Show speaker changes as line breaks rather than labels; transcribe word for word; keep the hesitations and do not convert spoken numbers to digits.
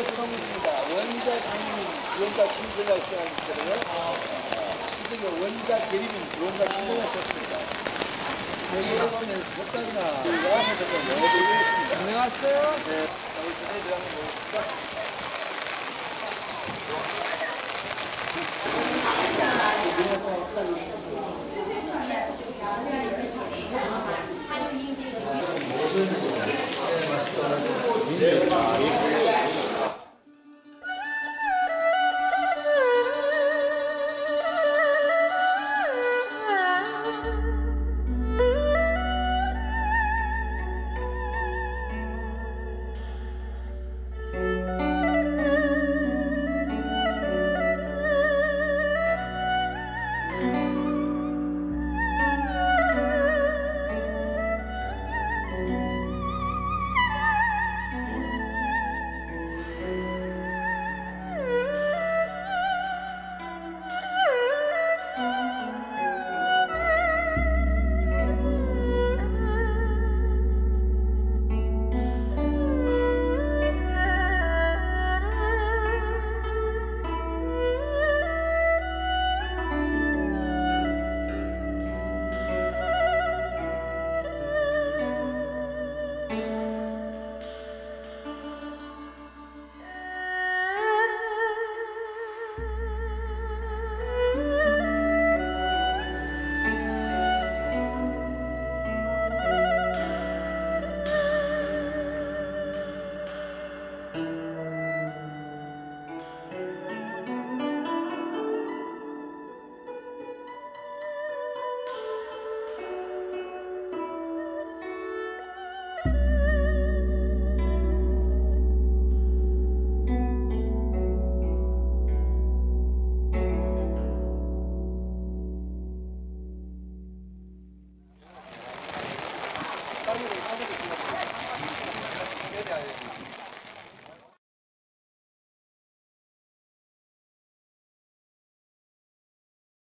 수상이 있습니다. 원자 장인, 원자 신세가 시작하셨잖아요. 이쪽에 원자 대리민, 원자 신세가 있었습니다. 대개는 석달이나 우리가 해서 좀 넣어드리겠습니다.
안녕하세요.
네. 자, 우리 전에 들어가면 보겠습니다.
빨리 가야 돼.